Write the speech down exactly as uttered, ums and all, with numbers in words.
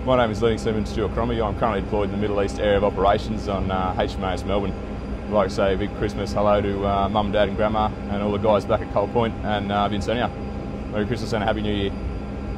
My name is Lieutenant Seaman Stewart Crombie. I'm currently deployed in the Middle East area of operations on uh, H M A S Melbourne. I'd like to say a big Christmas hello to uh, Mum, Dad and Grandma and all the guys back at Coal Point and uh, Vincennia. Merry Christmas and a Happy New Year.